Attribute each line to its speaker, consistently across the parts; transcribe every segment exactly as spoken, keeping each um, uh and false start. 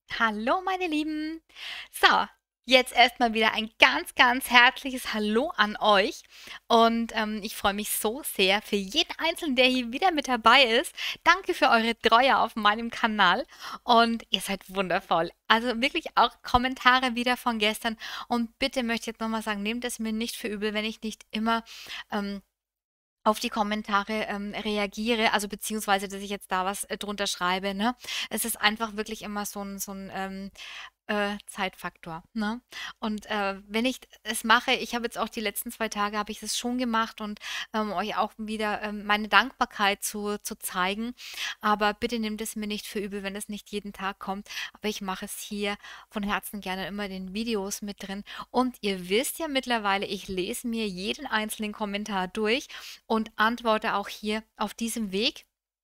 Speaker 1: Hallo, meine Lieben. So, jetzt erstmal wieder ein ganz, ganz herzliches Hallo an euch. Und ähm, ich freue mich so sehr für jeden Einzelnen, der hier wieder mit dabei ist. Danke für eure Treue auf meinem Kanal. Und ihr seid wundervoll. Also wirklich auch Kommentare wieder von gestern. Und bitte möchte ich jetzt nochmal sagen, nehmt es mir nicht für übel, wenn ich nicht immer ähm, auf die Kommentare ähm, reagiere, also beziehungsweise, dass ich jetzt da was äh, drunter schreibe, ne? Es ist einfach wirklich immer so ein, so ein ähm, äh, Zeitfaktor, ne? Und äh, wenn ich es mache, ich habe jetzt auch die letzten zwei Tage habe ich es schon gemacht und ähm, euch auch wieder ähm, meine Dankbarkeit zu, zu zeigen. Aber bitte nehmt es mir nicht für übel, wenn es nicht jeden Tag kommt. Aber ich mache es hier von Herzen gerne immer in den Videos mit drin. Und ihr wisst ja mittlerweile, ich lese mir jeden einzelnen Kommentar durch und antworte auch hier auf diesem Weg,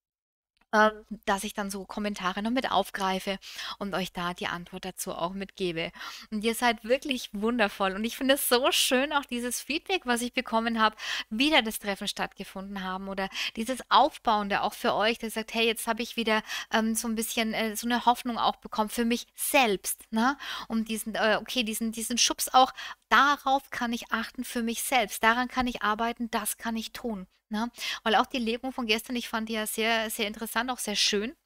Speaker 1: ähm, dass ich dann so Kommentare noch mit aufgreife und euch da die Antwort dazu auch mitgebe. Und ihr seid wirklich wundervoll. Und ich finde es so schön, auch dieses Feedback, was ich bekommen habe, wieder das Treffen stattgefunden haben oder dieses Aufbauende auch für euch, der sagt, hey, jetzt habe ich wieder ähm, so ein bisschen äh, so eine Hoffnung auch bekommen für mich selbst, ne? Um diesen, äh, okay, diesen, diesen Schubs auch, darauf kann ich achten für mich selbst, daran kann ich arbeiten, das kann ich tun. Ne? Weil auch die Legung von gestern, ich fand die ja sehr, sehr interessant, auch sehr schön,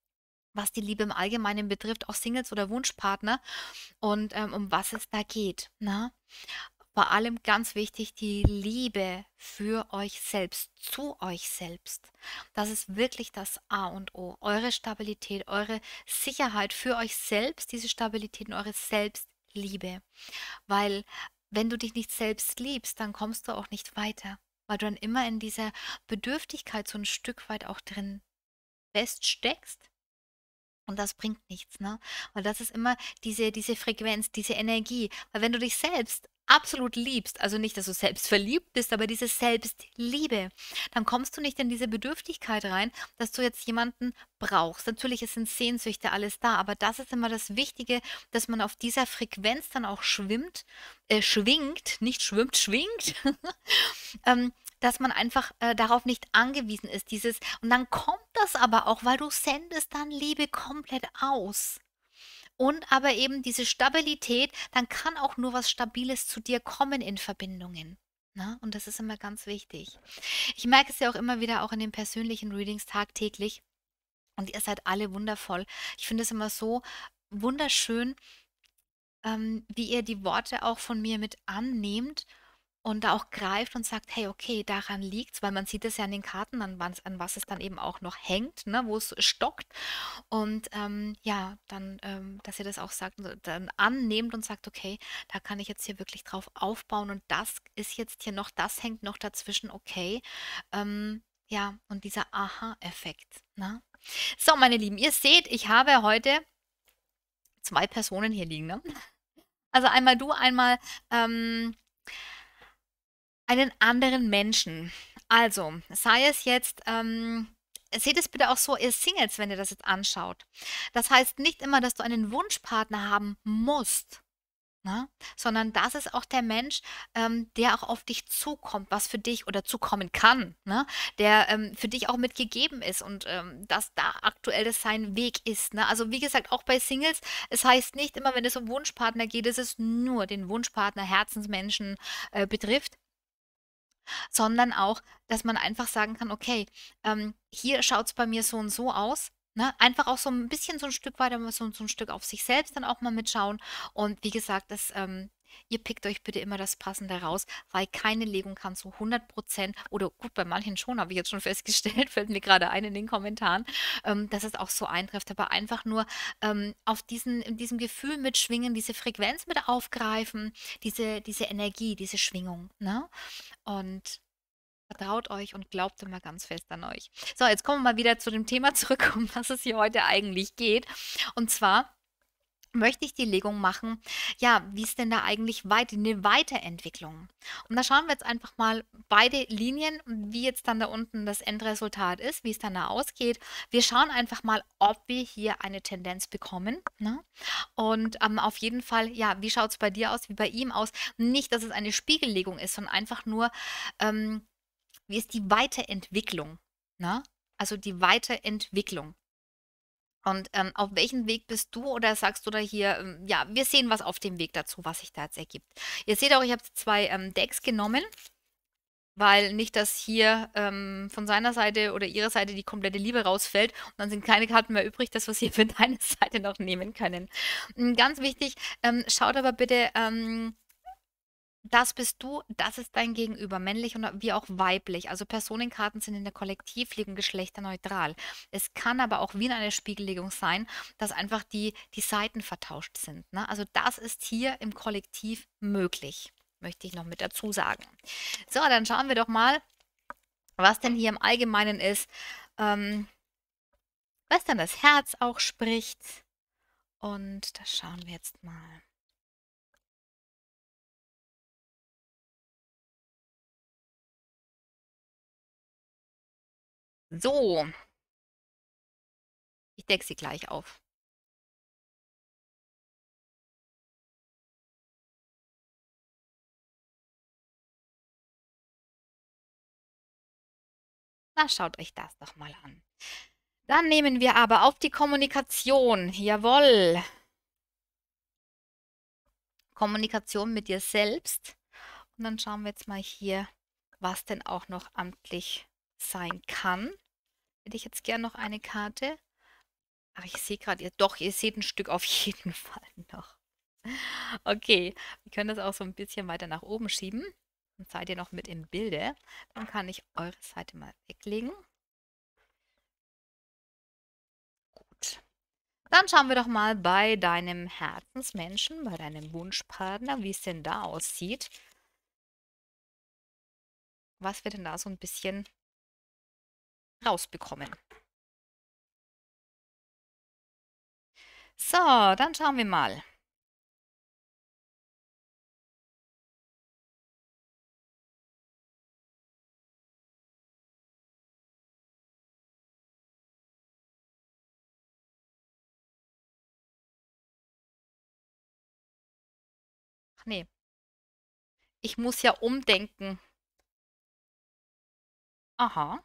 Speaker 1: was die Liebe im Allgemeinen betrifft, auch Singles oder Wunschpartner und ähm, um was es da geht. Ne? Vor allem ganz wichtig, die Liebe für euch selbst, zu euch selbst. Das ist wirklich das A und O. Eure Stabilität, eure Sicherheit für euch selbst, diese Stabilität und eure Selbstliebe. Weil wenn du dich nicht selbst liebst, dann kommst du auch nicht weiter, weil du dann immer in dieser Bedürftigkeit so ein Stück weit auch drin feststeckst und das bringt nichts, ne? Weil das ist immer diese diese Frequenz, diese Energie. Weil wenn du dich selbst absolut liebst, also nicht, dass du selbst verliebt bist, aber diese Selbstliebe, dann kommst du nicht in diese Bedürftigkeit rein, dass du jetzt jemanden brauchst. Natürlich, es sind Sehnsüchte alles da, aber das ist immer das Wichtige, dass man auf dieser Frequenz dann auch schwimmt, äh, schwingt, nicht schwimmt, schwingt, ähm, dass man einfach äh, darauf nicht angewiesen ist. Dieses, und dann kommt das aber auch, weil du sendest dann Liebe komplett aus. Und aber eben diese Stabilität, dann kann auch nur was Stabiles zu dir kommen in Verbindungen. Na, und das ist immer ganz wichtig. Ich merke es ja auch immer wieder auch in den persönlichen Readings tagtäglich. Und ihr seid alle wundervoll. Ich finde es immer so wunderschön, ähm, wie ihr die Worte auch von mir mit annehmt und da auch greift und sagt: „Hey, okay, daran liegt's“, weil man sieht es ja an den Karten, an wann an was es dann eben auch noch hängt, ne, wo es stockt. Und, ähm, ja, dann, ähm, dass ihr das auch sagt äh, dann annehmt und sagt: „Okay, da kann ich jetzt hier wirklich drauf aufbauen und das ist jetzt hier noch das hängt noch dazwischen, okay.“ Ähm, ja, und dieser Aha-Effekt, ne? So, meine Lieben, ihr seht, ich habe heute zwei Personen hier liegen, ne? Also einmal du, einmal, ähm einen anderen Menschen. Also, sei es jetzt, ähm seht es bitte auch so, ihr Singles, wenn ihr das jetzt anschaut. Das heißt nicht immer, dass du einen Wunschpartner haben musst, ne? Sondern das ist auch der Mensch, ähm, der auch auf dich zukommt, was für dich oder zukommen kann, ne? Der, ähm, für dich auch mitgegeben ist und, ähm, dass da aktuell das sein Weg ist, ne? Also, wie gesagt, auch bei Singles, es heißt nicht immer, wenn es um Wunschpartner geht, dass es nur den Wunschpartner, Herzensmenschen, äh, betrifft, sondern auch, dass man einfach sagen kann: „Okay, ähm, hier schaut's bei mir so und so aus“, ne? Einfach auch so ein bisschen so ein Stück weiter mal so so 'n Stück auf sich selbst dann auch mal mitschauen. Und wie gesagt, das, ähm ihr pickt euch bitte immer das Passende raus, weil keine Legung kann zu hundert Prozent oder gut, bei manchen schon, habe ich jetzt schon festgestellt, fällt mir gerade ein in den Kommentaren, ähm, dass es auch so eintrifft. Aber einfach nur, ähm, auf diesen in diesem Gefühl mitschwingen, diese Frequenz mit aufgreifen, diese diese Energie, diese Schwingung, ne? Und vertraut euch und glaubt immer ganz fest an euch. So, jetzt kommen wir mal wieder zu dem Thema zurück, um was es hier heute eigentlich geht. Und zwar möchte ich die Legung machen, ja, wie es denn da eigentlich weit eine Weiterentwicklung. Und da schauen wir jetzt einfach mal beide Linien, wie jetzt dann da unten das Endresultat ist, wie es dann da ausgeht. Wir schauen einfach mal, ob wir hier eine Tendenz bekommen, ne? Und, ähm, auf jeden Fall, ja, wie schaut es bei dir aus, wie bei ihm aus? Nicht, dass es eine Spiegellegung ist, sondern einfach nur, ähm, wie ist die Weiterentwicklung, ne? Also, die Weiterentwicklung. Und ähm, auf welchem Weg bist du oder sagst du da hier, ähm, ja, wir sehen was auf dem Weg dazu, was sich da jetzt ergibt. Ihr seht auch, ich habe zwei ähm, Decks genommen, weil nicht, dass hier ähm, von seiner Seite oder ihrer Seite die komplette Liebe rausfällt und dann sind keine Karten mehr übrig, das, was ihr für deine Seite noch nehmen können. Mm, Ganz wichtig, ähm, schaut aber bitte, ähm, das bist du, das ist dein Gegenüber, männlich und wie auch weiblich. Also Personenkarten sind in der Kollektivlegung geschlechterneutral. Es kann aber auch wie in einer Spiegellegung sein, dass einfach die, die Seiten vertauscht sind. Ne? Also das ist hier im Kollektiv möglich, möchte ich noch mit dazu sagen. So, dann schauen wir doch mal, was denn hier im Allgemeinen ist, ähm, was dann das Herz auch spricht. Und das schauen wir jetzt mal. So, ich decke sie gleich auf. Na, schaut euch das doch mal an. Dann nehmen wir aber auf die Kommunikation. Jawohl. Kommunikation mit dir selbst. Und dann schauen wir jetzt mal hier, was denn auch noch amtlich sein kann. Hätte ich jetzt gern noch eine Karte. Ach, ich sehe gerade, ihr, doch, ihr seht ein Stück auf jeden Fall noch. Okay, wir können das auch so ein bisschen weiter nach oben schieben. Dann seid ihr noch mit im Bilde. Dann kann ich eure Seite mal weglegen. Gut. Dann schauen wir doch mal bei deinem Herzensmenschen, bei deinem Wunschpartner, wie es denn da aussieht. Was wir denn da so ein bisschen rausbekommen. So, dann schauen wir mal. Ach nee, ich muss ja umdenken. Aha,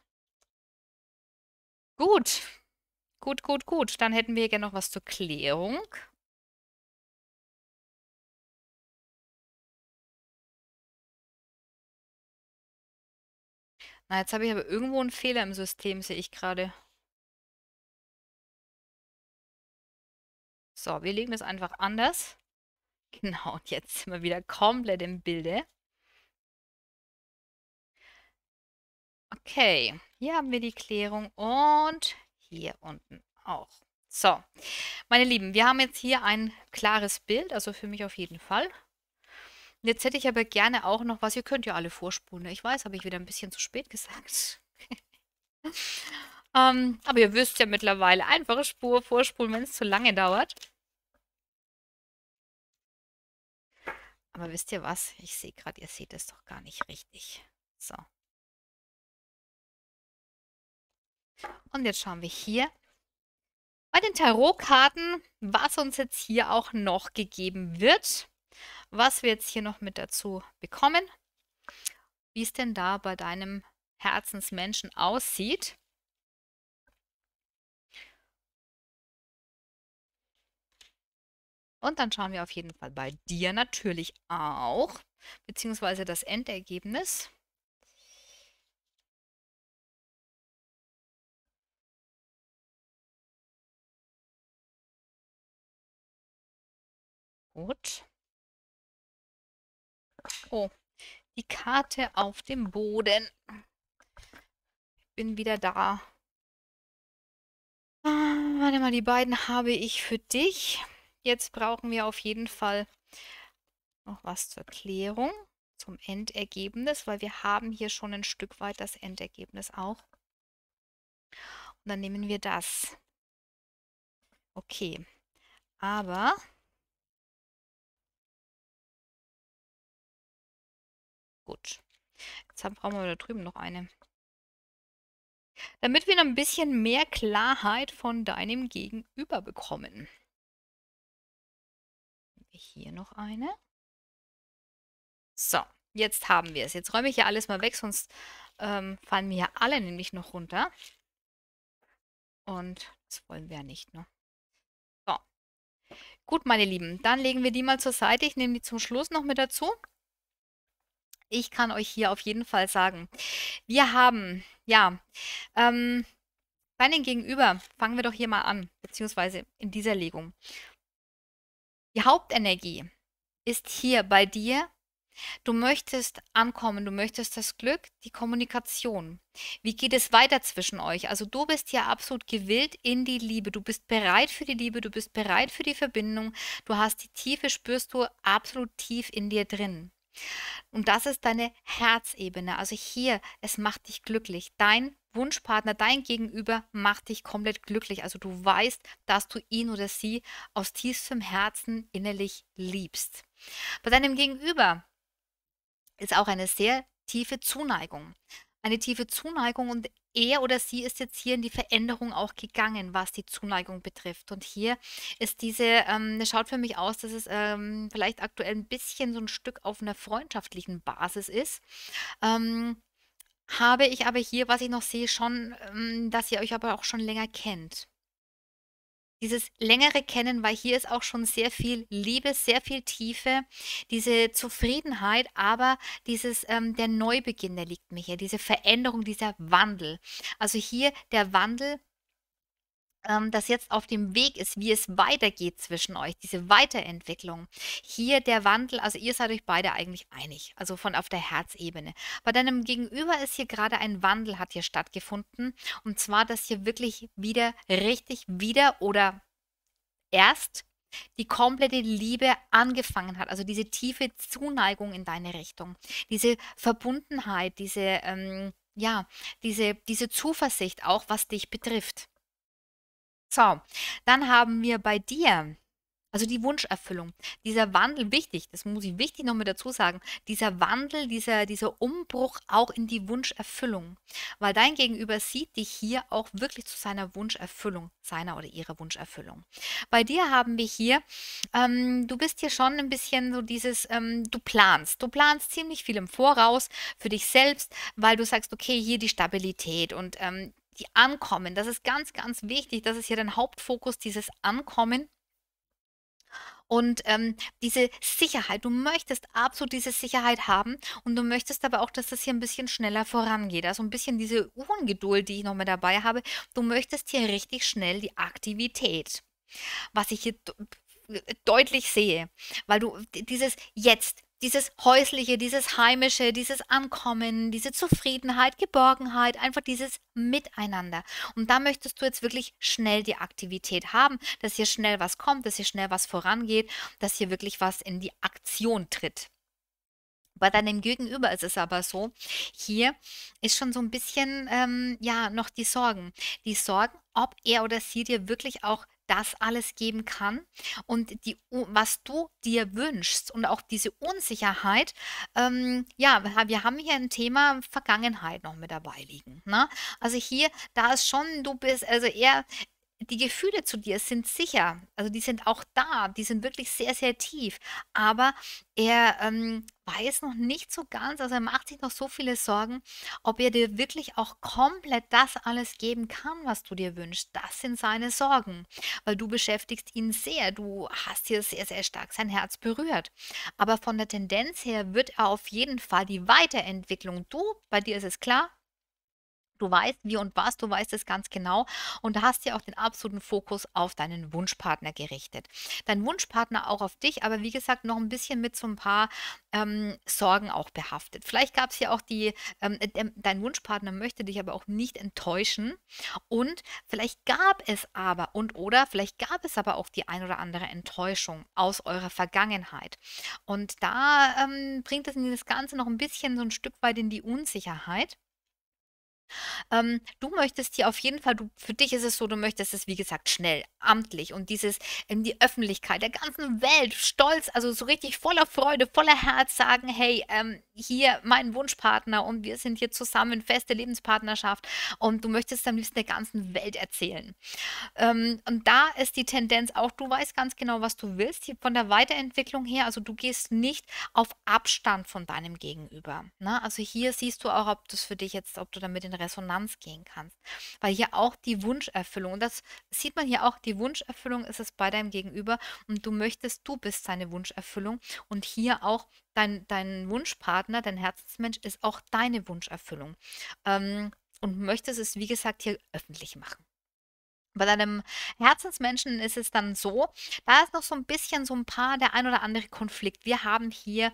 Speaker 1: gut. Gut, gut, gut. Dann hätten wir gerne noch was zur Klärung. Na, jetzt habe ich aber irgendwo einen Fehler im System, sehe ich gerade. So, wir legen das einfach anders. Genau, und jetzt sind wir wieder komplett im Bilde. Okay, hier haben wir die Klärung und hier unten auch. So, meine Lieben, wir haben jetzt hier ein klares Bild, also für mich auf jeden Fall. Jetzt hätte ich aber gerne auch noch was, ihr könnt ja alle vorspulen. Ne? Ich weiß, habe ich wieder ein bisschen zu spät gesagt. ähm, aber ihr wisst ja mittlerweile, einfache Spur vorspulen, wenn es zu lange dauert. Aber wisst ihr was? Ich sehe gerade, ihr seht es doch gar nicht richtig. So. Und jetzt schauen wir hier bei den Tarotkarten, was uns jetzt hier auch noch gegeben wird. Was wir jetzt hier noch mit dazu bekommen. Wie es denn da bei deinem Herzensmenschen aussieht. Und dann schauen wir auf jeden Fall bei dir natürlich auch, beziehungsweise das Endergebnis. Gut. Oh, die Karte auf dem Boden. Bin wieder da. Ah, warte mal, die beiden habe ich für dich. Jetzt brauchen wir auf jeden Fall noch was zur Klärung, zum Endergebnis, weil wir haben hier schon ein Stück weit das Endergebnis auch. Und dann nehmen wir das. Okay, aber gut. Jetzt haben, brauchen wir da drüben noch eine. Damit wir noch ein bisschen mehr Klarheit von deinem Gegenüber bekommen. Hier noch eine. So, jetzt haben wir es. Jetzt räume ich ja alles mal weg, sonst ähm, fallen mir ja alle nämlich noch runter. Und Das wollen wir ja nicht, ne? So, gut, meine Lieben, dann legen wir die mal zur Seite. Ich nehme die zum Schluss noch mit dazu. Ich kann euch hier auf jeden Fall sagen, wir haben, ja, ähm, deinen Gegenüber, fangen wir doch hier mal an, beziehungsweise in dieser Legung. Die Hauptenergie ist hier bei dir. Du möchtest ankommen, du möchtest das Glück, die Kommunikation. Wie geht es weiter zwischen euch? Also du bist ja absolut gewillt in die Liebe. Du bist bereit für die Liebe, du bist bereit für die Verbindung. Du hast die Tiefe, spürst du absolut tief in dir drin. Und das ist deine Herzebene. Also hier, es macht dich glücklich. Dein Wunschpartner, dein Gegenüber macht dich komplett glücklich. Also du weißt, dass du ihn oder sie aus tiefstem Herzen innerlich liebst. Bei deinem Gegenüber ist auch eine sehr tiefe Zuneigung. Eine tiefe Zuneigung und er oder sie ist jetzt hier in die Veränderung auch gegangen, was die Zuneigung betrifft. Und hier ist diese, ähm, das schaut für mich aus, dass es ähm, vielleicht aktuell ein bisschen so ein Stück auf einer freundschaftlichen Basis ist. Ähm, habe ich aber hier, was ich noch sehe, schon, ähm, dass ihr euch aber auch schon länger kennt. Dieses längere Kennen, weil hier ist auch schon sehr viel Liebe, sehr viel Tiefe, diese Zufriedenheit, aber dieses, ähm, der Neubeginn, der liegt mir hier, diese Veränderung, dieser Wandel. Also hier der Wandel, ähm, das jetzt auf dem Weg ist, wie es weitergeht zwischen euch, diese Weiterentwicklung. Hier der Wandel, also ihr seid euch beide eigentlich einig, also von auf der Herzebene. Bei deinem Gegenüber ist hier gerade ein Wandel, hat hier stattgefunden. Und zwar, dass hier wirklich wieder richtig wieder oder erst die komplette Liebe angefangen hat, also diese tiefe Zuneigung in deine Richtung, diese Verbundenheit, diese, ähm, ja, diese, diese Zuversicht auch, was dich betrifft. So, dann haben wir bei dir, also die Wunscherfüllung, dieser Wandel, wichtig, das muss ich wichtig noch mit dazu sagen, dieser Wandel, dieser, dieser Umbruch auch in die Wunscherfüllung, weil dein Gegenüber sieht dich hier auch wirklich zu seiner Wunscherfüllung, seiner oder ihrer Wunscherfüllung. Bei dir haben wir hier, ähm, du bist hier schon ein bisschen so dieses, ähm, du planst, du planst ziemlich viel im Voraus für dich selbst, weil du sagst, okay, hier die Stabilität und ähm, die Ankommen, das ist ganz, ganz wichtig, das ist hier dein Hauptfokus, dieses Ankommen und ähm, diese Sicherheit, du möchtest absolut diese Sicherheit haben und du möchtest aber auch, dass das hier ein bisschen schneller vorangeht. Also ein bisschen diese Ungeduld, die ich noch mit dabei habe. Du möchtest hier richtig schnell die Aktivität, was ich hier deutlich sehe, weil du dieses Jetzt, dieses Häusliche, dieses Heimische, dieses Ankommen, diese Zufriedenheit, Geborgenheit, einfach dieses Miteinander. Und da möchtest du jetzt wirklich schnell die Aktivität haben, dass hier schnell was kommt, dass hier schnell was vorangeht, dass hier wirklich was in die Aktion tritt. Bei deinem Gegenüber ist es aber so, hier ist schon so ein bisschen, ähm, ja, noch die Sorgen. Die Sorgen, ob er oder sie dir wirklich auch das alles geben kann und die, was du dir wünschst und auch diese Unsicherheit. Ähm, ja, wir haben hier ein Thema Vergangenheit noch mit dabei liegen. Ne? Also hier, da ist schon, du bist, also er, die Gefühle zu dir sind sicher, also die sind auch da, die sind wirklich sehr, sehr tief, aber er ähm, weiß noch nicht so ganz, also er macht sich noch so viele Sorgen, ob er dir wirklich auch komplett das alles geben kann, was du dir wünschst. Das sind seine Sorgen, weil du beschäftigst ihn sehr, du hast hier sehr, sehr stark sein Herz berührt. Aber von der Tendenz her wird er auf jeden Fall die Weiterentwicklung, du, bei dir ist es klar, du weißt, wie und was, du weißt es ganz genau und da hast ja auch den absoluten Fokus auf deinen Wunschpartner gerichtet. Dein Wunschpartner auch auf dich, aber wie gesagt, noch ein bisschen mit so ein paar ähm, Sorgen auch behaftet. Vielleicht gab es ja auch die, ähm, äh, dein Wunschpartner möchte dich aber auch nicht enttäuschen und vielleicht gab es aber und oder vielleicht gab es aber auch die ein oder andere Enttäuschung aus eurer Vergangenheit. Und da ähm, bringt es in das Ganze noch ein bisschen so ein Stück weit in die Unsicherheit. Ähm, du möchtest hier auf jeden Fall, du, für dich ist es so, du möchtest es, wie gesagt, schnell, amtlich und dieses in die Öffentlichkeit der ganzen Welt, stolz, also so richtig voller Freude, voller Herz sagen, hey, ähm, hier mein Wunschpartner und wir sind hier zusammen, feste Lebenspartnerschaft und du möchtest am liebsten der ganzen Welt erzählen. Ähm, und da ist die Tendenz auch, du weißt ganz genau, was du willst, hier von der Weiterentwicklung her, also du gehst nicht auf Abstand von deinem Gegenüber. Ne? Also hier siehst du auch, ob das für dich jetzt, ob du damit in Resonanz gehen kannst. Weil hier auch die Wunscherfüllung, und das sieht man hier auch, die Wunscherfüllung ist es bei deinem Gegenüber und du möchtest, du bist seine Wunscherfüllung und hier auch dein, dein Wunschpartner, dein Herzensmensch ist auch deine Wunscherfüllung. Ähm, und möchtest es, wie gesagt, hier öffentlich machen. Bei deinem Herzensmenschen ist es dann so, da ist noch so ein bisschen so ein paar der ein oder andere Konflikt. Wir haben hier,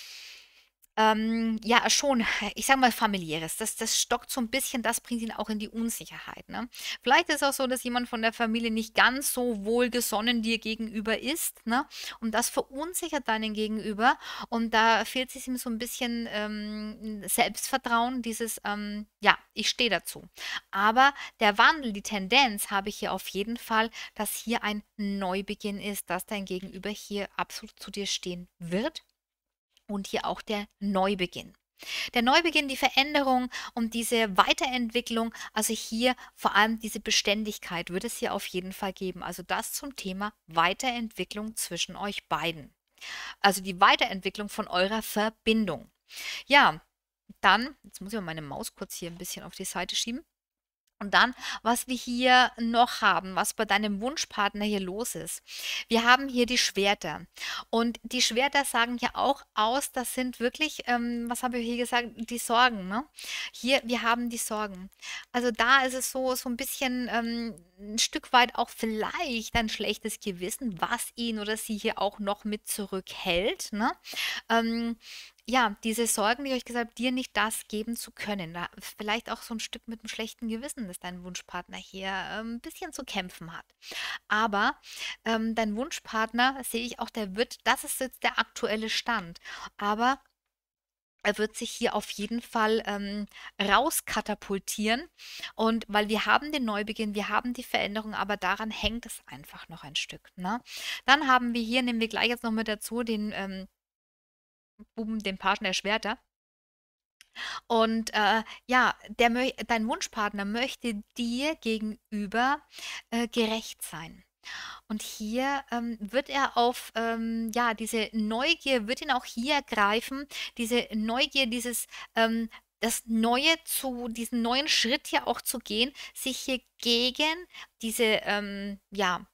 Speaker 1: ähm, ja, schon, ich sage mal, Familiäres. Das das stockt so ein bisschen, das bringt ihn auch in die Unsicherheit, ne? Vielleicht ist es auch so, dass jemand von der Familie nicht ganz so wohlgesonnen dir gegenüber ist, ne? Und das verunsichert deinen Gegenüber und da fehlt es ihm so ein bisschen, ähm, Selbstvertrauen, dieses, ähm: „Ja, ich stehe dazu.“ Aber der Wandel, die Tendenz habe ich hier auf jeden Fall, dass hier ein Neubeginn ist, dass dein Gegenüber hier absolut zu dir stehen wird und hier auch der Neubeginn. Der Neubeginn, die Veränderung und diese Weiterentwicklung, also hier vor allem diese Beständigkeit wird es hier auf jeden Fall geben. Also das zum Thema Weiterentwicklung zwischen euch beiden. Also die Weiterentwicklung von eurer Verbindung. Ja, dann, jetzt muss ich mal meine Maus kurz hier ein bisschen auf die Seite schieben. Und dann, was wir hier noch haben, was bei deinem Wunschpartner hier los ist. Wir haben hier die Schwerter. Und die Schwerter sagen ja auch aus, das sind wirklich, ähm, was habe ich hier gesagt, die Sorgen, ne? Hier, wir haben die Sorgen. Also da ist es so, so ein bisschen ähm, ein Stück weit auch vielleicht ein schlechtes Gewissen, was ihn oder sie hier auch noch mit zurückhält, ne? Ähm, ja, diese Sorgen, die euch gesagt habe, dir nicht das geben zu können. Da vielleicht auch so ein Stück mit 'm schlechten Gewissen, dass dein Wunschpartner hier, ähm, 'n bisschen zu kämpfen hat. Aber, ähm, dein Wunschpartner sehe ich auch, der wird das ist jetzt der aktuelle Stand. Aber er wird sich hier auf jeden Fall, ähm, rauskatapultieren und weil wir haben den Neubeginn, wir haben die Veränderung, aber daran hängt es einfach noch ein Stück, ne? Dann haben wir hier nehmen wir gleich jetzt noch mit dazu den, ähm, Buben, den Pagen der Schwerter. Und, äh, ja, der möch dein Wunschpartner möchte dir gegenüber, äh, gerecht sein. Und hier, ähm, wird er auf, ähm, ja, diese Neugier wird ihn auch hier greifen, diese Neugier, dieses, ähm das Neue zu diesen neuen Schritt hier auch zu gehen, sich hier gegen diese, ähm, ja,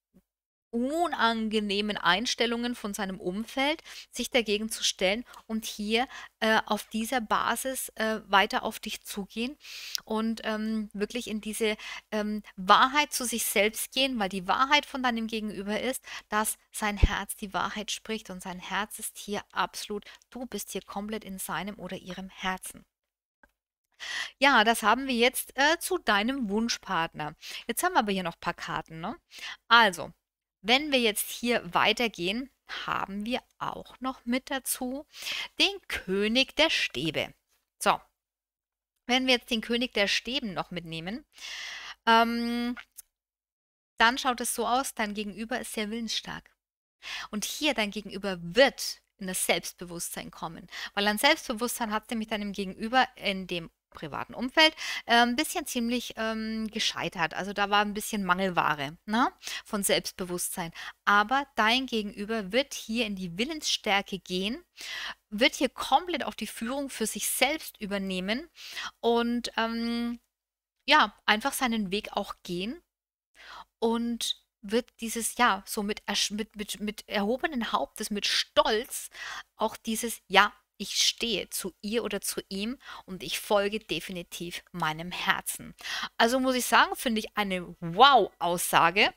Speaker 1: unangenehmen Einstellungen von seinem Umfeld, sich dagegen zu stellen und hier äh, auf dieser Basis äh, weiter auf dich zugehen und ähm, wirklich in diese ähm, Wahrheit zu sich selbst gehen, weil die Wahrheit von deinem Gegenüber ist, dass sein Herz die Wahrheit spricht und sein Herz ist hier absolut, du bist hier komplett in seinem oder ihrem Herzen. Ja, das haben wir jetzt äh, zu deinem Wunschpartner. Jetzt haben wir aber hier noch ein paar Karten, ne? Also, wenn wir jetzt hier weitergehen, haben wir auch noch mit dazu den König der Stäbe. So, wenn wir jetzt den König der Stäben noch mitnehmen, ähm, dann schaut es so aus, dein Gegenüber ist sehr willensstark. Und hier dein Gegenüber wird in das Selbstbewusstsein kommen, weil an Selbstbewusstsein hat nämlich deinem Gegenüber in dem privaten Umfeld äh, ein bisschen ziemlich ähm, gescheitert. Also da war ein bisschen Mangelware, ne, von Selbstbewusstsein. Aber dein Gegenüber wird hier in die Willensstärke gehen, wird hier komplett auch die Führung für sich selbst übernehmen und ähm, ja, einfach seinen Weg auch gehen und wird dieses, ja, so mit, ersch- mit, mit, mit erhobenen Hauptes, mit Stolz, auch dieses, ja, ich stehe zu ihr oder zu ihm und ich folge definitiv meinem Herzen. Also muss ich sagen, finde ich eine Wow-Aussage.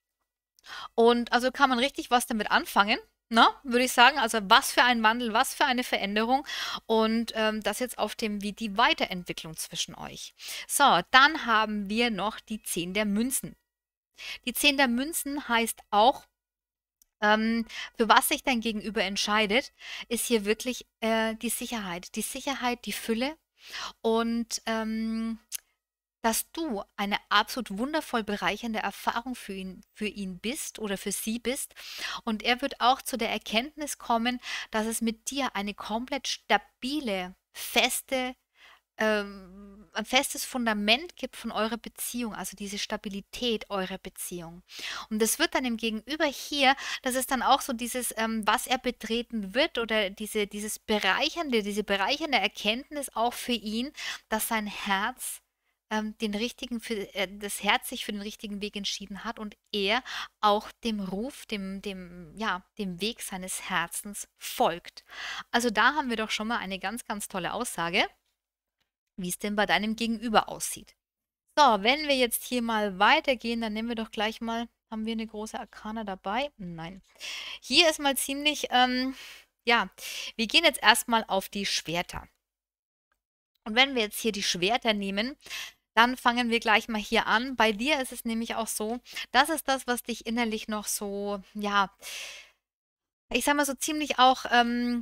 Speaker 1: Und also kann man richtig was damit anfangen. Ne, würde ich sagen. Also was für ein Wandel, was für eine Veränderung. Und ähm, das jetzt auf dem, wie die Weiterentwicklung zwischen euch. So, dann haben wir noch die zehn der Münzen. Die zehn der Münzen heißt auch, ähm, für was sich dein Gegenüber entscheidet, ist hier wirklich äh, die Sicherheit. Die Sicherheit, die Fülle und ähm, dass du eine absolut wundervoll bereichernde Erfahrung für ihn, für ihn bist oder für sie bist. Und er wird auch zu der Erkenntnis kommen, dass es mit dir eine komplett stabile, feste ähm, ein festes Fundament gibt von eurer Beziehung, also diese Stabilität eurer Beziehung. Und das wird dann im Gegenüber hier, das ist dann auch so dieses, ähm, was er betreten wird oder diese, dieses bereichernde, diese bereichernde Erkenntnis auch für ihn, dass sein Herz ähm, den richtigen für, äh, das Herz sich für den richtigen Weg entschieden hat und er auch dem Ruf, dem, dem, ja, dem Weg seines Herzens folgt. Also da haben wir doch schon mal eine ganz, ganz tolle Aussage, wie es denn bei deinem Gegenüber aussieht. So, wenn wir jetzt hier mal weitergehen, dann nehmen wir doch gleich mal, haben wir eine große Arkana dabei? Nein. Hier ist mal ziemlich, ähm, ja, wir gehen jetzt erstmal auf die Schwerter. Und wenn wir jetzt hier die Schwerter nehmen, dann fangen wir gleich mal hier an. Bei dir ist es nämlich auch so, das ist das, was dich innerlich noch so, ja, ich sag mal so ziemlich auch, ähm,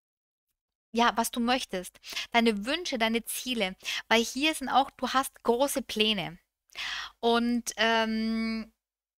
Speaker 1: ja, was du möchtest. Deine Wünsche, deine Ziele. Weil hier sind auch, du hast große Pläne. Und ähm,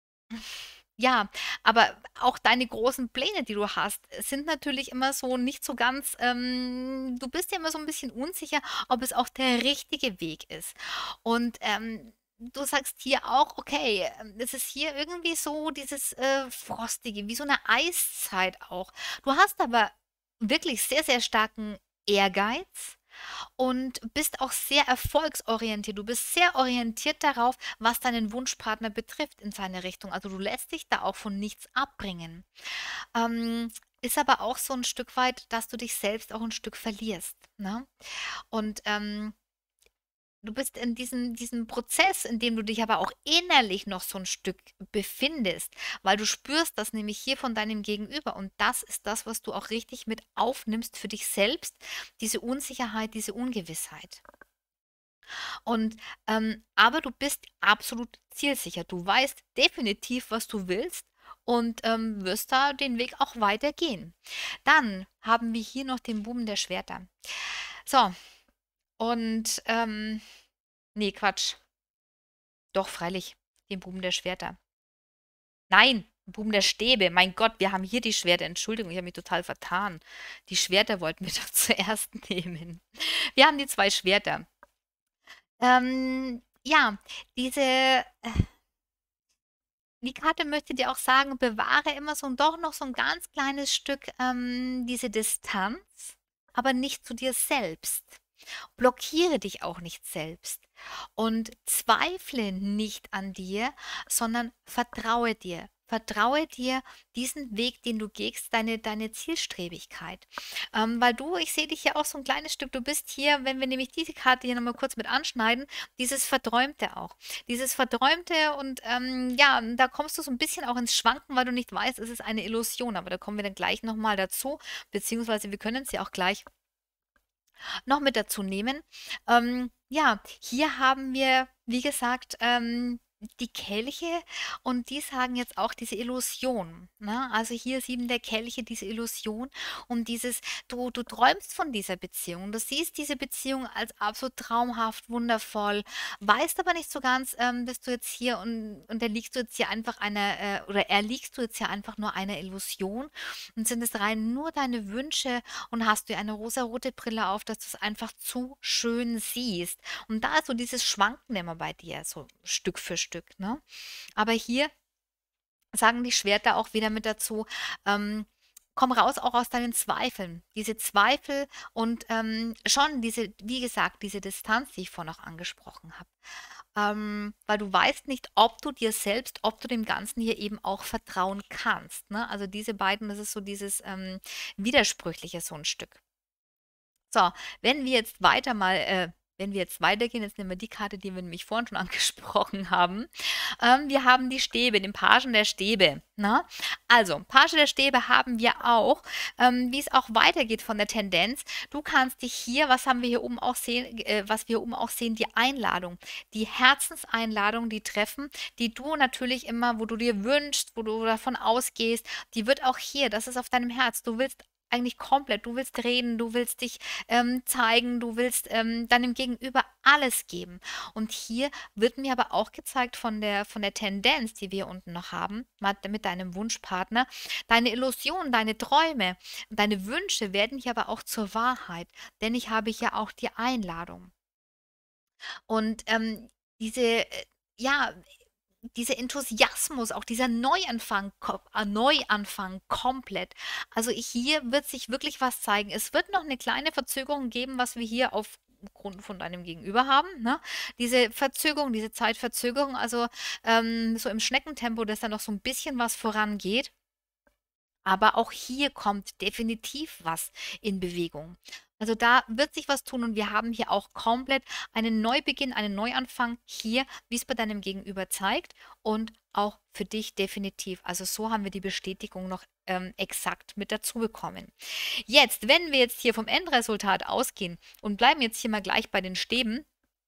Speaker 1: ja, aber auch deine großen Pläne, die du hast, sind natürlich immer so nicht so ganz, ähm, du bist ja immer so ein bisschen unsicher, ob es auch der richtige Weg ist. Und ähm, du sagst hier auch, okay, ähm, es ist hier irgendwie so dieses äh, Frostige, wie so eine Eiszeit auch. Du hast aber wirklich sehr, sehr starken Ehrgeiz und bist auch sehr erfolgsorientiert. Du bist sehr orientiert darauf, was deinen Wunschpartner betrifft in seine Richtung. Also du lässt dich da auch von nichts abbringen. Ähm, ist aber auch so ein Stück weit, dass du dich selbst auch ein Stück verlierst. Ne? Und ähm, du bist in diesem, diesem Prozess, in dem du dich aber auch innerlich noch so ein Stück befindest, weil du spürst das nämlich hier von deinem Gegenüber. Und das ist das, was du auch richtig mit aufnimmst für dich selbst, diese Unsicherheit, diese Ungewissheit. Und ähm, aber du bist absolut zielsicher. Du weißt definitiv, was du willst und ähm, wirst da den Weg auch weitergehen. Dann haben wir hier noch den Buben der Schwerter. So, und ähm, nee, Quatsch. Doch, freilich, den Buben der Schwerter. Nein, Buben der Stäbe. Mein Gott, wir haben hier die Schwerter. Entschuldigung, ich habe mich total vertan. Die Schwerter wollten wir doch zuerst nehmen. Wir haben die zwei Schwerter. Ähm, ja, diese, äh, die Karte möchte dir auch sagen, bewahre immer so doch noch so ein ganz kleines Stück ähm, diese Distanz, aber nicht zu dir selbst. Blockiere dich auch nicht selbst und zweifle nicht an dir, sondern vertraue dir. Vertraue dir diesen Weg, den du gehst, deine, deine Zielstrebigkeit. Ähm, weil du, ich sehe dich ja auch so ein kleines Stück, du bist hier, wenn wir nämlich diese Karte hier nochmal kurz mit anschneiden, dieses Verträumte auch. Dieses Verträumte und ähm, ja, da kommst du so ein bisschen auch ins Schwanken, weil du nicht weißt, es ist eine Illusion. Aber da kommen wir dann gleich nochmal dazu, beziehungsweise wir können es ja auch gleich noch mit dazu nehmen. Ähm, ja, hier haben wir, wie gesagt, ähm, die Kelche und die sagen jetzt auch diese Illusion. Ne? Also hier sieben der Kelche, diese Illusion und dieses, du, du träumst von dieser Beziehung. Du siehst diese Beziehung als absolut traumhaft, wundervoll, weißt aber nicht so ganz, ähm, bist du jetzt hier und, und erliegst du jetzt hier einfach einer, äh, oder erliegst du jetzt hier einfach nur einer Illusion und sind es rein nur deine Wünsche und hast du eine rosarote Brille auf, dass du es einfach zu schön siehst. Und da ist so dieses Schwanken immer bei dir, so Stück für Stück, ne? Aber hier sagen die Schwerter auch wieder mit dazu, ähm, komm raus auch aus deinen Zweifeln. Diese Zweifel und ähm, schon diese, wie gesagt, diese Distanz, die ich vorhin noch angesprochen habe. Ähm, weil du weißt nicht, ob du dir selbst, ob du dem Ganzen hier eben auch vertrauen kannst. Ne? Also diese beiden, das ist so dieses ähm, Widersprüchliche so ein Stück. So, wenn wir jetzt weiter mal, äh, wenn wir jetzt weitergehen, jetzt nehmen wir die Karte, die wir nämlich vorhin schon angesprochen haben. Ähm, wir haben die Stäbe, den Pagen der Stäbe. Na? Also, Page der Stäbe haben wir auch, ähm, wie es auch weitergeht von der Tendenz. Du kannst dich hier, was haben wir hier oben auch sehen, äh, was wir hier oben auch sehen, die Einladung, die Herzenseinladung, die Treffen, die du natürlich immer, wo du dir wünschst, wo du davon ausgehst, die wird auch hier, das ist auf deinem Herz. Du willst eigentlich komplett. Du willst reden, du willst dich ähm, zeigen, du willst ähm, deinem Gegenüber alles geben. Und hier wird mir aber auch gezeigt von der, von der Tendenz, die wir unten noch haben, mit, mit deinem Wunschpartner, deine Illusionen, deine Träume, deine Wünsche werden hier aber auch zur Wahrheit. Denn ich habe hier auch die Einladung. Und ähm, diese, äh, ja, dieser Enthusiasmus, auch dieser Neuanfang, ko äh, Neuanfang komplett. Also hier wird sich wirklich was zeigen. Es wird noch eine kleine Verzögerung geben, was wir hier aufgrund von deinem Gegenüber haben, ne? Diese Verzögerung, diese Zeitverzögerung, also ähm, so im Schneckentempo, dass da noch so ein bisschen was vorangeht. Aber auch hier kommt definitiv was in Bewegung. Also da wird sich was tun und wir haben hier auch komplett einen Neubeginn, einen Neuanfang hier, wie es bei deinem Gegenüber zeigt und auch für dich definitiv. Also so haben wir die Bestätigung noch ähm, exakt mit dazu bekommen. Jetzt, wenn wir jetzt hier vom Endresultat ausgehen und bleiben jetzt hier mal gleich bei den Stäben,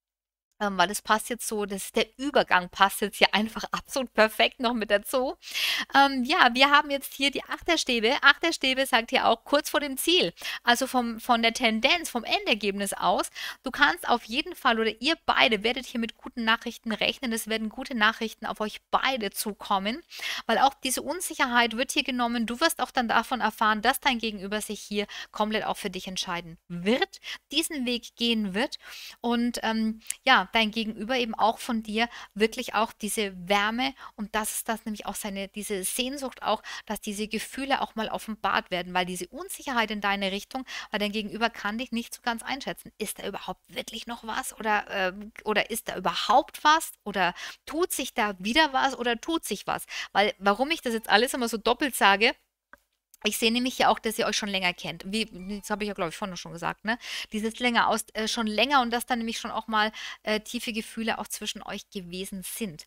Speaker 1: ähm, weil das passt jetzt so, das, der Übergang passt jetzt hier einfach absolut perfekt noch mit dazu. Ähm, ja, wir haben jetzt hier die Achterstäbe. Achterstäbe sagt hier auch kurz vor dem Ziel. Also vom, von der Tendenz, vom Endergebnis aus. Du kannst auf jeden Fall oder ihr beide werdet hier mit guten Nachrichten rechnen. Es werden gute Nachrichten auf euch beide zukommen, weil auch diese Unsicherheit wird hier genommen. Du wirst auch dann davon erfahren, dass dein Gegenüber sich hier komplett auch für dich entscheiden wird, diesen Weg gehen wird und ähm, ja, dein Gegenüber eben auch von dir wirklich auch diese Wärme und das ist das nämlich auch seine, diese Sehnsucht auch, dass diese Gefühle auch mal offenbart werden, weil diese Unsicherheit in deine Richtung, weil dein Gegenüber kann dich nicht so ganz einschätzen. Ist da überhaupt wirklich noch was oder, ähm, oder ist da überhaupt was oder tut sich da wieder was oder tut sich was? Weil, warum ich das jetzt alles immer so doppelt sage, ich sehe nämlich ja auch, dass ihr euch schon länger kennt. Wie, das habe ich ja, glaube ich, vorhin schon gesagt, ne? Dieses länger aus, äh, schon länger und dass da nämlich schon auch mal äh, tiefe Gefühle auch zwischen euch gewesen sind.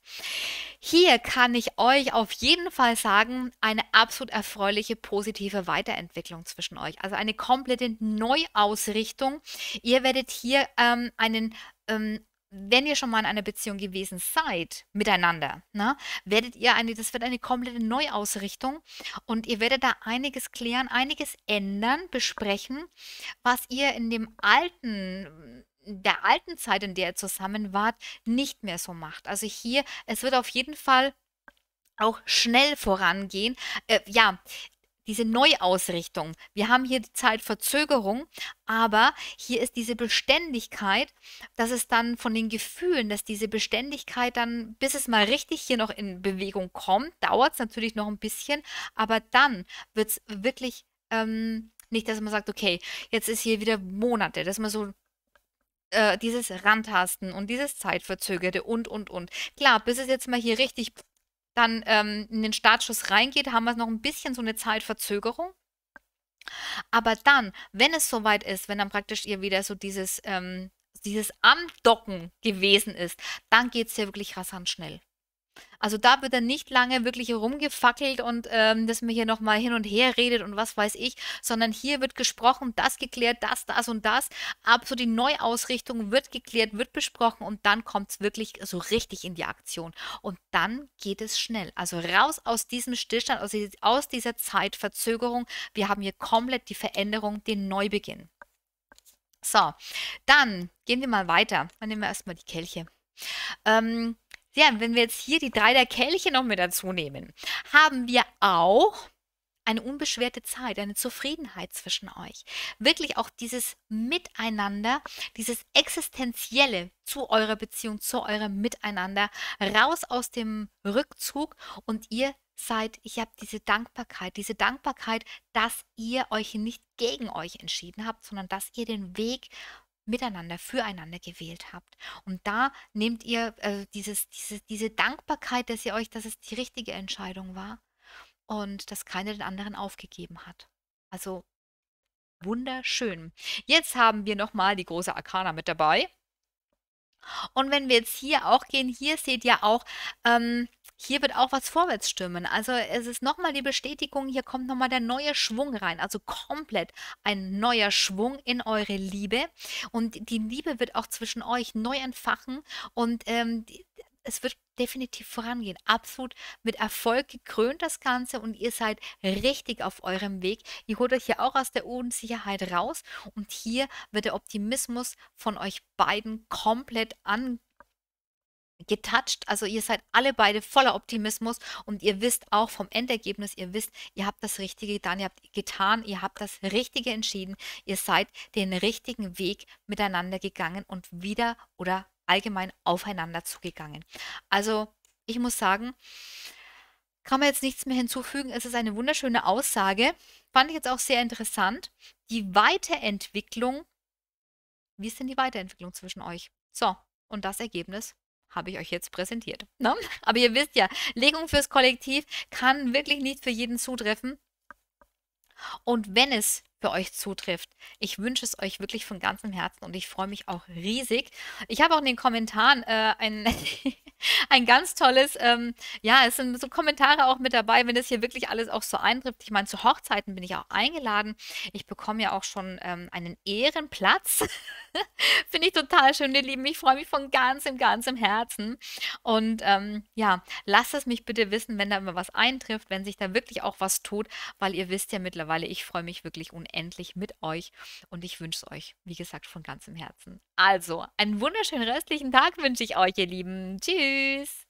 Speaker 1: Hier kann ich euch auf jeden Fall sagen, eine absolut erfreuliche, positive Weiterentwicklung zwischen euch. Also eine komplette Neuausrichtung. Ihr werdet hier ähm, einen ähm, wenn ihr schon mal in einer Beziehung gewesen seid, miteinander, ne, werdet ihr eine, das wird eine komplette Neuausrichtung und ihr werdet da einiges klären, einiges ändern, besprechen, was ihr in dem alten, der alten Zeit, in der ihr zusammen wart, nicht mehr so macht. Also hier, es wird auf jeden Fall auch schnell vorangehen. Äh, ja, diese Neuausrichtung. Wir haben hier die Zeitverzögerung, aber hier ist diese Beständigkeit, dass es dann von den Gefühlen, dass diese Beständigkeit dann, bis es mal richtig hier noch in Bewegung kommt, dauert es natürlich noch ein bisschen, aber dann wird es wirklich ähm, nicht, dass man sagt, okay, jetzt ist hier wieder Monate, dass man so äh, dieses Rantasten und dieses Zeitverzögerte und, und, und. Klar, bis es jetzt mal hier richtig dann ähm, in den Startschuss reingeht, haben wir noch ein bisschen so eine Zeitverzögerung. Aber dann, wenn es soweit ist, wenn dann praktisch ihr wieder so dieses, ähm, dieses Andocken gewesen ist, dann geht es ja wirklich rasant schnell. Also da wird dann nicht lange wirklich herumgefackelt und ähm, dass man hier nochmal hin und her redet und was weiß ich, sondern hier wird gesprochen, das geklärt, das, das und das. Ab so die Neuausrichtung wird geklärt, wird besprochen und dann kommt es wirklich so richtig in die Aktion. Und dann geht es schnell. Also raus aus diesem Stillstand, aus, aus dieser Zeitverzögerung. Wir haben hier komplett die Veränderung, den Neubeginn. So, dann gehen wir mal weiter. Dann nehmen wir erstmal die Kelche. Ähm, ja, wenn wir jetzt hier die drei der Kelche noch mit dazu nehmen, haben wir auch eine unbeschwerte Zeit, eine Zufriedenheit zwischen euch. Wirklich auch dieses Miteinander, dieses Existenzielle zu eurer Beziehung, zu eurem Miteinander, raus aus dem Rückzug und ihr seid, ich habe diese Dankbarkeit, diese Dankbarkeit, dass ihr euch nicht gegen euch entschieden habt, sondern dass ihr den Weg miteinander, füreinander gewählt habt. Und da nehmt ihr äh, dieses, diese, diese Dankbarkeit, dass ihr euch, dass es die richtige Entscheidung war und dass keiner den anderen aufgegeben hat. Also wunderschön. Jetzt haben wir nochmal die große Arkana mit dabei. Und wenn wir jetzt hier auch gehen, hier seht ihr auch, ähm, hier wird auch was vorwärts stürmen. Also es ist nochmal die Bestätigung, hier kommt nochmal der neue Schwung rein. Also komplett ein neuer Schwung in eure Liebe. Und die Liebe wird auch zwischen euch neu entfachen und ähm, die, es wird definitiv vorangehen. Absolut mit Erfolg gekrönt das Ganze und ihr seid richtig auf eurem Weg. Ihr holt euch hier auch aus der Unsicherheit raus und hier wird der Optimismus von euch beiden komplett angetoucht. Also ihr seid alle beide voller Optimismus und ihr wisst auch vom Endergebnis, ihr wisst, ihr habt das Richtige getan, ihr habt getan, ihr habt das Richtige entschieden, ihr seid den richtigen Weg miteinander gegangen und wieder oder allgemein aufeinander zugegangen. Also, ich muss sagen, kann man jetzt nichts mehr hinzufügen. Es ist eine wunderschöne Aussage. Fand ich jetzt auch sehr interessant. Die Weiterentwicklung, wie ist denn die Weiterentwicklung zwischen euch? So, und das Ergebnis habe ich euch jetzt präsentiert. Ne? Aber ihr wisst ja, Legung fürs Kollektiv kann wirklich nicht für jeden zutreffen. Und wenn es für euch zutrifft, ich wünsche es euch wirklich von ganzem Herzen und ich freue mich auch riesig. Ich habe auch in den Kommentaren äh, ein, ein ganz tolles, ähm, ja, es sind so Kommentare auch mit dabei, wenn das hier wirklich alles auch so eintrifft. Ich meine, zu Hochzeiten bin ich auch eingeladen. Ich bekomme ja auch schon ähm, einen Ehrenplatz. Finde ich total schön, ihr Lieben. Ich freue mich von ganzem, ganzem Herzen. Und ähm, ja, lasst es mich bitte wissen, wenn da immer was eintrifft, wenn sich da wirklich auch was tut, weil ihr wisst ja mittlerweile, ich freue mich wirklich unendlich mit euch und ich wünsche es euch, wie gesagt, von ganzem Herzen. Also, einen wunderschönen restlichen Tag wünsche ich euch, ihr Lieben. Tschüss!